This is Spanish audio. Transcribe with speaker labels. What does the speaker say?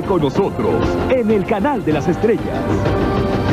Speaker 1: con nosotros en el canal de las estrellas.